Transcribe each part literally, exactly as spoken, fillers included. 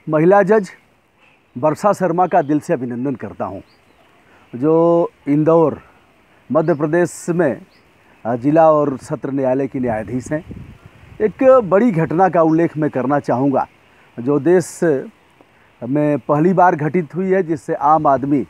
महिला जज वर्षा शर्मा का दिल से अभिनंदन करता हूं, जो इंदौर मध्य प्रदेश में जिला और सत्र न्यायालय की न्यायाधीश हैं। एक बड़ी घटना का उल्लेख मैं करना चाहूँगा जो देश में पहली बार घटित हुई है, जिससे आम आदमी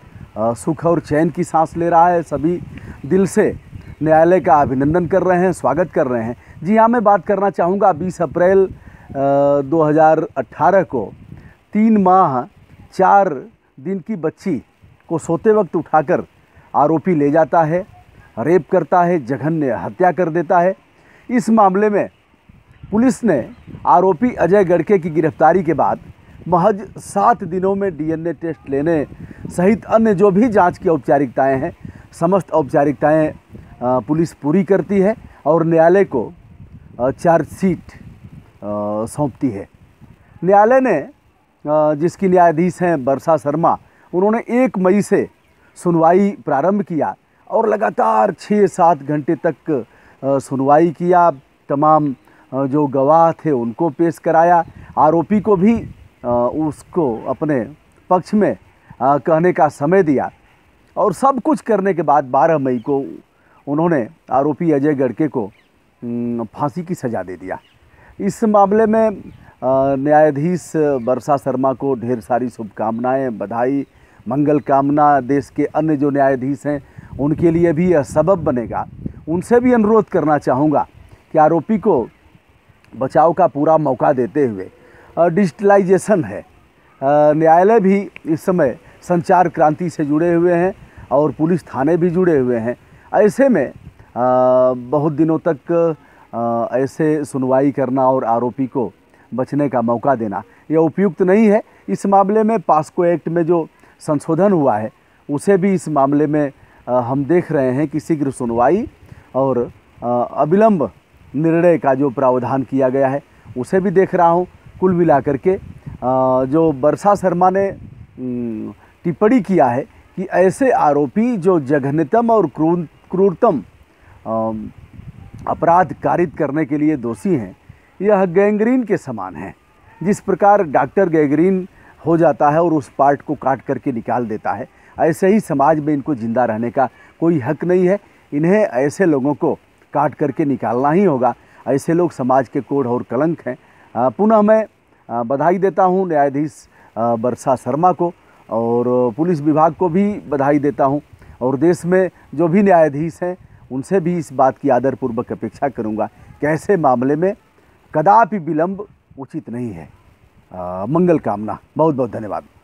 सुख और चैन की सांस ले रहा है। सभी दिल से न्यायालय का अभिनंदन कर रहे हैं, स्वागत कर रहे हैं। जी हाँ, मैं बात करना चाहूँगा बीस अप्रैल दो हज़ार अठारह को तीन माह चार दिन की बच्ची को सोते वक्त उठाकर आरोपी ले जाता है, रेप करता है, जघन्य हत्या कर देता है। इस मामले में पुलिस ने आरोपी अजय गड़के की गिरफ्तारी के बाद महज सात दिनों में डीएनए टेस्ट लेने सहित अन्य जो भी जांच की औपचारिकताएं हैं, समस्त औपचारिकताएं पुलिस पूरी करती है और न्यायालय को चार्जशीट सौंपती है। न्यायालय ने, जिसकी न्यायाधीश हैं वर्षा शर्मा, उन्होंने एक मई से सुनवाई प्रारंभ किया और लगातार छः सात घंटे तक सुनवाई किया। तमाम जो गवाह थे उनको पेश कराया, आरोपी को भी उसको अपने पक्ष में कहने का समय दिया और सब कुछ करने के बाद बारह मई को उन्होंने आरोपी अजय गड़के को फांसी की सज़ा दे दिया। इस मामले में न्यायाधीश वर्षा शर्मा को ढेर सारी शुभकामनाएं, बधाई, मंगल कामना। देश के अन्य जो न्यायाधीश हैं उनके लिए भी यह सबब बनेगा। उनसे भी अनुरोध करना चाहूँगा कि आरोपी को बचाव का पूरा मौका देते हुए, डिजिटलाइजेशन है, न्यायालय भी इस समय संचार क्रांति से जुड़े हुए हैं और पुलिस थाने भी जुड़े हुए हैं। ऐसे में बहुत दिनों तक ऐसे सुनवाई करना और आरोपी को बचने का मौका देना यह उपयुक्त नहीं है। इस मामले में पास्को एक्ट में जो संशोधन हुआ है उसे भी इस मामले में हम देख रहे हैं कि शीघ्र सुनवाई और अविलंब निर्णय का जो प्रावधान किया गया है उसे भी देख रहा हूँ। कुल मिलाकर के जो वर्षा शर्मा ने टिप्पणी किया है कि ऐसे आरोपी जो जघन्यतम और क्रूर क्रूरतम अपराध कारित करने के लिए दोषी हैं, यह गैंग्रीन के समान है। जिस प्रकार डॉक्टर गैंग्रीन हो जाता है और उस पार्ट को काट करके निकाल देता है, ऐसे ही समाज में इनको जिंदा रहने का कोई हक नहीं है। इन्हें ऐसे लोगों को काट करके निकालना ही होगा। ऐसे लोग समाज के कोढ़ और कलंक हैं। पुनः मैं बधाई देता हूं न्यायाधीश वर्षा शर्मा को और पुलिस विभाग को भी बधाई देता हूं और देश में जो भी न्यायाधीश हैं उनसे भी इस बात की आदरपूर्वक अपेक्षा करूंगा कि ऐसे मामले में कदापि विलंब उचित नहीं है। आ, मंगल कामना। बहुत बहुत धन्यवाद।